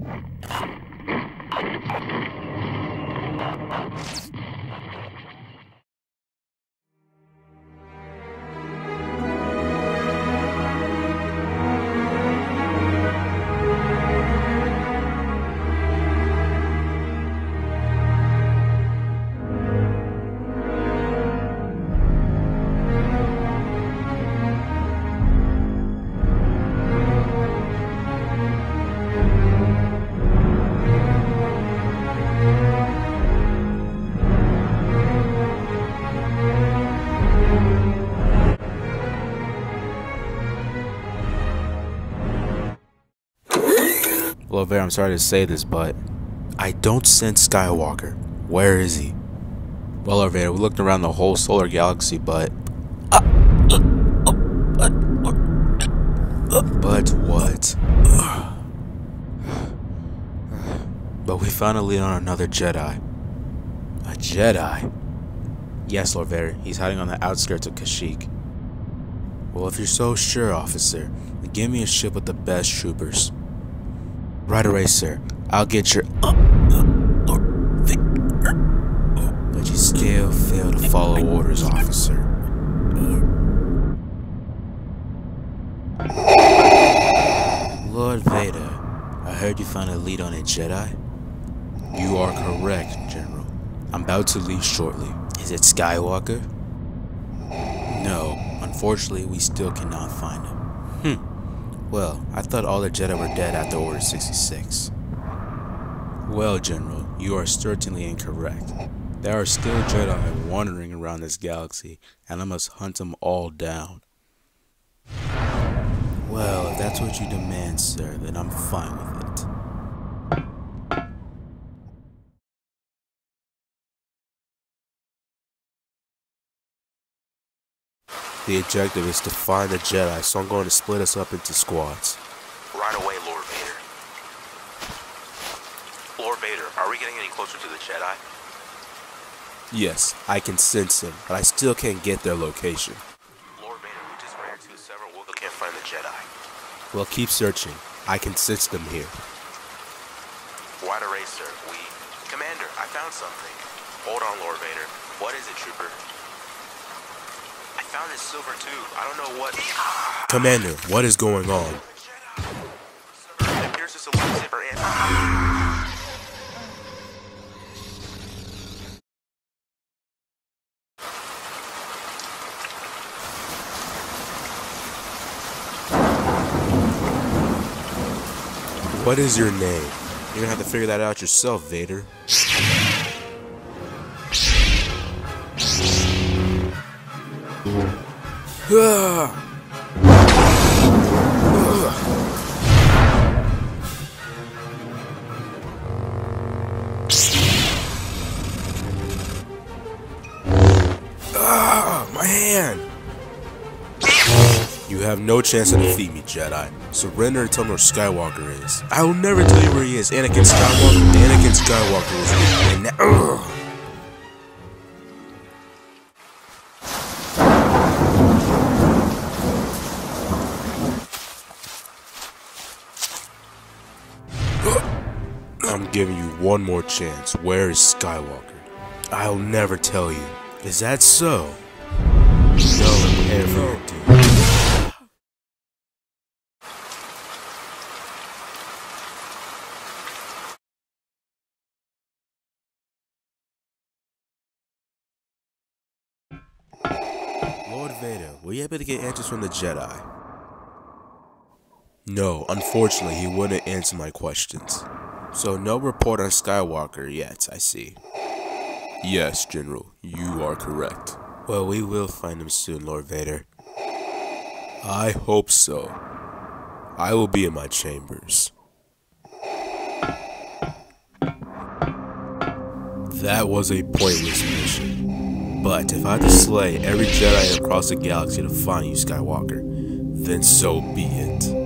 Well, Vader, I'm sorry to say this, but I don't sense Skywalker. Where is he? Well, Lord Vader, we looked around the whole solar galaxy, but what? But we found a lead on another Jedi. A Jedi? Yes, Lord Vader. He's hiding on the outskirts of Kashyyyk. Well, if you're so sure, officer, then give me a ship with the best troopers. Right away, sir. I'll get your but you still fail to follow orders, officer. Lord Vader, I heard you found a lead on a Jedi? You are correct, General. I'm about to leave shortly. Is it Skywalker? No, unfortunately we still cannot find him. Well, I thought all the Jedi were dead after Order 66. Well, General, you are certainly incorrect. There are still Jedi wandering around this galaxy, and I must hunt them all down. Well, if that's what you demand, sir, then I'm fine with it. The objective is to find the Jedi, so I'm going to split us up into squads. Right away, Lord Vader. Lord Vader, are we getting any closer to the Jedi? Yes, I can sense him, but I still can't get their location. Lord Vader, we just ran into several Wookiees. Can't find the Jedi. Well, keep searching. I can sense them here. Wide array, sir. Commander, I found something. Hold on, Lord Vader. What is it, trooper? I found this silver tube. I don't know what... Commander, what is going on? It appears it's a lightsaber and... What is your name? You're gonna have to figure that out yourself, Vader. My hand! You have no chance to defeat me, Jedi. Surrender and tell me where Skywalker is. I will never tell you where he is. Anakin Skywalker. Anakin Skywalker is here. And now, I'm giving you one more chance. Where is Skywalker? I'll never tell you. Is that so? No, ever do. Lord Vader, were you able to get answers from the Jedi? No, unfortunately, he wouldn't answer my questions. So no report on Skywalker yet, I see. Yes, General, you are correct. Well, we will find him soon, Lord Vader. I hope so. I will be in my chambers. That was a pointless mission. But if I had to slay every Jedi across the galaxy to find you, Skywalker, then so be it.